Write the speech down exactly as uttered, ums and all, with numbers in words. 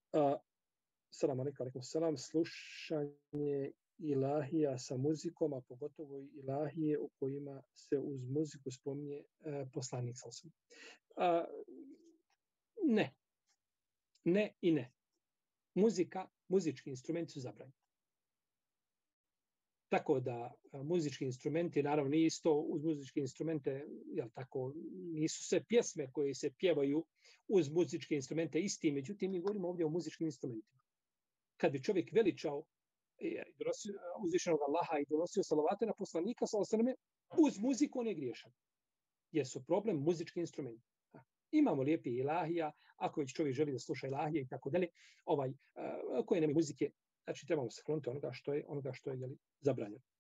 A, salam alaikum, alaikum salam, slušanje ilahija sa muzikom, a pogotovo ilahije u kojima se uz muziku spominje e, poslanik sallallahu alejhi ve sellem. Ne. Ne i ne. Muzika, muzički instrumenti su zabranjeni. Tako da muzički instrumenti, naravno nije isto uz muzičke instrumente, jel tako, nisu sve pjesme koje se pjevaju uz muzičke instrumente isti, međutim mi govorimo ovdje o muzičkim instrumentima. Kad bi čovjek veličao uzvišenog Allaha i donosio salavate na poslanika, sallallahu uz muziku on je griješan. Jer su problem muzički instrumenti. Imamo lijepi ilahija, ako već čovjek želi da sluša ilahije i tako dalje, ovaj, koje nema muzike, znači trebamo se kloniti onoga što je, onoga što je jeli, zabranjeno.